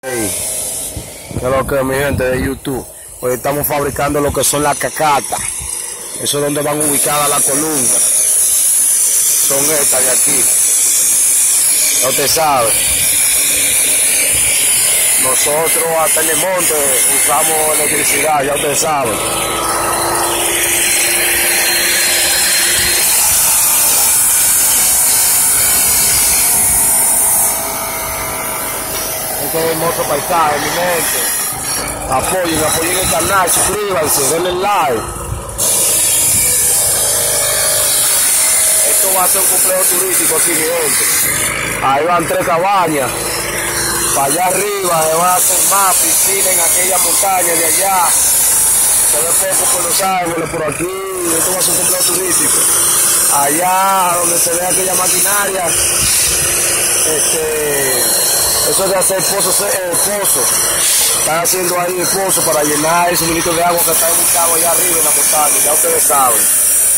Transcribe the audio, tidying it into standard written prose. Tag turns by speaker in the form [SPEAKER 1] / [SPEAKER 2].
[SPEAKER 1] Hey, ¿qué es lo que es, mi gente de YouTube? Hoy estamos fabricando lo que son las cacatas. Eso es donde van ubicadas las columnas. Son estas de aquí. Ya usted sabe. Nosotros hasta en el monte usamos electricidad, ya usted sabe. Este es un hermoso paisaje, mi gente. Apoyen el canal, suscríbanse, denle like. Esto va a ser un complejo turístico aquí, mi gente. Ahí van 3 cabañas. Para allá arriba se va a hacer más piscina en aquella montaña de allá. Se ve poco por Los Ángeles, por aquí. Esto va a ser un complejo turístico. Allá donde se ve aquella maquinaria, eso es de hacer pozos. Están haciendo ahí el pozo para llenar el suministro de agua que está ubicado allá arriba en la montaña, ya ustedes saben.